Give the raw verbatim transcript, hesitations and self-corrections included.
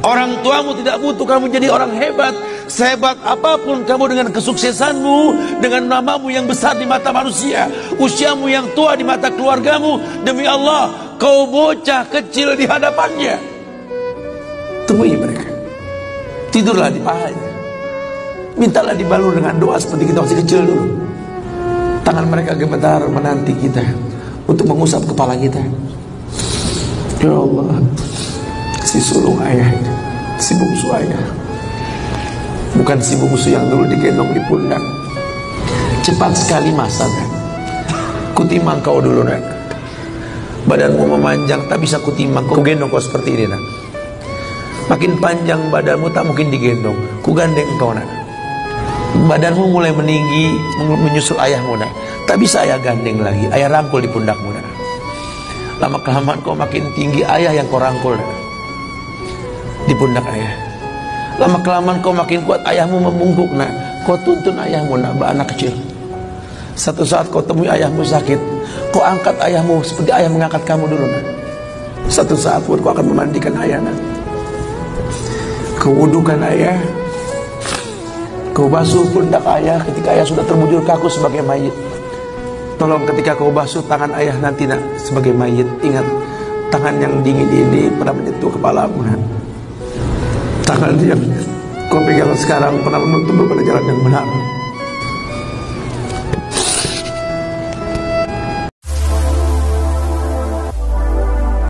Orang tuamu tidak butuh kamu jadi orang hebat. Sehebat apapun kamu dengan kesuksesanmu, dengan namamu yang besar di mata manusia, usiamu yang tua di mata keluargamu, demi Allah, kau bocah kecil di hadapannya. Temui mereka, tidurlah di pahanya, mintalah dibalur dengan doa seperti kita masih kecil dulu. Tangan mereka gemetar menanti kita untuk mengusap kepala kita. Ya Allah, si sulung ayah, si bungsu ayah, bukan si bungsu yang dulu digendong di pundak. Cepat sekali masa, kan? Kutimang kau dulu, nak. Badanmu memanjang, tak bisa kutimang. Kau gendong kau seperti ini, nak. Makin panjang badanmu, tak mungkin digendong. Ku gandeng kau, nak. Badanmu mulai meninggi, menyusul ayahmu, nak. Tak bisa ayah gandeng lagi. Ayah rangkul di pundakmu, nak. Lama kelamaan kau makin tinggi, ayah yang kau rangkul, nak, di pundak ayah. Lama kelamaan kau makin kuat, ayahmu membungkuk, nak. Kau tuntun ayahmu, nak, anak kecil. Satu saat kau temui ayahmu sakit, kau angkat ayahmu seperti ayah mengangkat kamu dulu, nak. Satu saat pun kau akan memandikan ayah, nak. Kau wudukan ayah, kau basuh pundak ayah ketika ayah sudah terbujur kaku sebagai mayit. Tolong ketika kau basuh tangan ayah nanti, nak, sebagai mayit, ingat tangan yang dingin ini pernah menyentuh kepalamu, nak. Tangan yang kau pegang sekarang pernah menuntun pada jalan yang benar.